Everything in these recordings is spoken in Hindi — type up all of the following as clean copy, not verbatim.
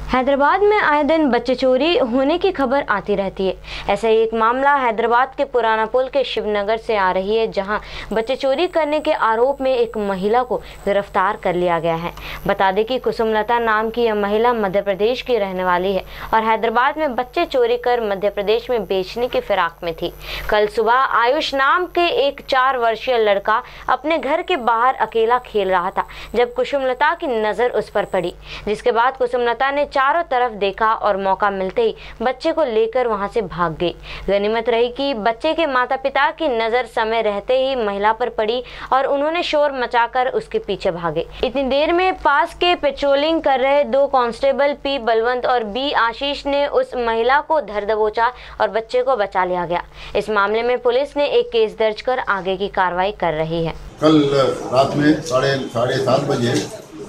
हैदराबाद में आए दिन बच्चे चोरी होने की खबर आती रहती है। ऐसा ही एक मामला हैदराबाद के पुराना पुल के शिवनगर से आ रही है, जहां बच्चे चोरी करने के आरोप में एक महिला को गिरफ्तार कर लिया गया है। बता दें कि कुसुमलता नाम की यह महिला मध्य प्रदेश की रहने वाली है और हैदराबाद में बच्चे चोरी कर मध्य प्रदेश में बेचने की फिराक में थी। कल सुबह आयुष नाम के एक 4 वर्षीय लड़का अपने घर के बाहर अकेला खेल रहा था, जब कुसुमलता की नज़र उस पर पड़ी, जिसके बाद कुसुमलता ने चारों तरफ देखा और मौका मिलते ही बच्चे को लेकर वहां से भाग गई। गनीमत रही कि बच्चे के माता पिता की नज़र समय रहते ही महिला पर पड़ी और उन्होंने शोर मचाकर उसके पीछे भागे। इतनी देर में पास के पेट्रोलिंग कर रहे 2 कांस्टेबल पी बलवंत और बी आशीष ने उस महिला को धर दबोचा और बच्चे को बचा लिया गया। इस मामले में पुलिस ने एक केस दर्ज कर आगे की कार्रवाई कर रही है। कल रात में साढ़े 7 बजे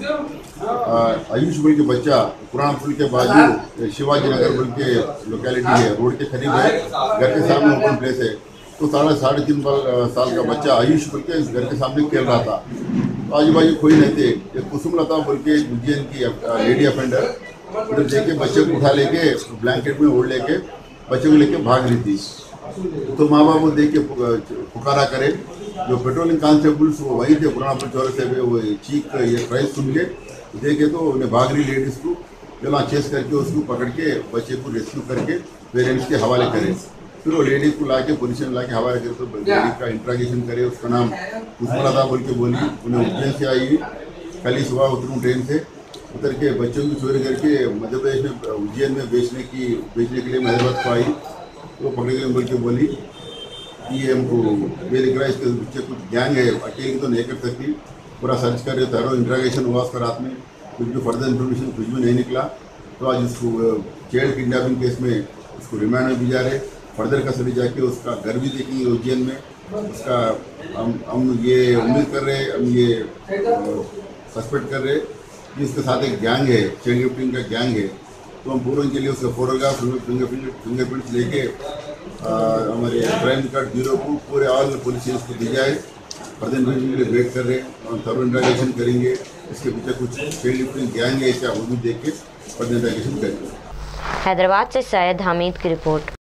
आयुष बोल के बच्चा पुराना पुल के बाजू शिवाजी नगर बोल के लोकेलिटी है, रोड के करीब है, घर के सामने ओपन प्लेस है। तो 3.5 साल का बच्चा आयुष बोल के घर के सामने खेल रहा था। तो आजू बाजू कोई नहीं थे। एक कुसुमलता बोल के उज्जैन की लेडी अफेंडर उधर देखे बच्चे को उठा लेके ब्लैंकेट में ओढ़ लेके बच्चे को लेके भाग रही थी। तो माँ बाप को देख के पुकारा करे, जो पेट्रोलिंग कांस्टेबल्स वो वही थे पुराना पुल चौराहे से, वो चीख ये प्राइस सुन के देखे तो उन्हें भाग रही लेडीज़ को जब चेस करके उसको पकड़ के बच्चे को रेस्क्यू करके पेरेंट्स के हवाले करें। फिर वो लेडीज़ को लाके पुलिस में लाके हवाले करे, तो लेडीज का इंट्रागेशन करे। उसका नाम कुसुमलता बोल के बोली। उन्हें उज्जैन से आई, कल ही सुबह उतरूँ ट्रेन से, उतर के बच्चों की चोरी करके मध्य प्रदेश में उज्जैन में बेचने के लिए हैदराबाद को आई। वो पकड़े गए बोल के बोली कि हमको ये दिख रहा है, इसके पीछे कुछ गैंग है, अकेले तो नहीं कर सकती। पूरा सर्च कर रहे थे, इंट्रागेशन हुआ उसका रात में, कुछ भी फर्दर इन्फॉर्मेशन कुछ भी नहीं निकला। तो आज इसको चाइल्ड किडनैपिंग केस में उसको रिमांड में भिजा रहे। फर्दर कस्टडी जाके उसका घर भी देखेंगे उज्जैन में। उसका हम ये उम्मीद कर रहे हैं, हम ये सस्पेक्ट कर रहे हैं कि इसके साथ एक गैंग है, चाइल्ड गिफ्टिंग का गैंग है। तो हम पूर्ण के लिए उसका फोटोग्राफ फिंगरप्रिंट्स लेके हमारे क्राइम रिकॉर्ड ब्यूरो को पूरे ऑल पुलिस को दी जाए। फर्दर इन्वेस्टिगेशन के लिए वेट कर रहे हैं और थॉरो इंट्रैगेशन करेंगे। इसके पीछे कुछ चाइल्ड गिफ्टिंग गैंग है क्या, वो भी देख के फर्दर इंट्रैगेशन करेंगे। हैदराबाद से सैयद हामिद की रिपोर्ट।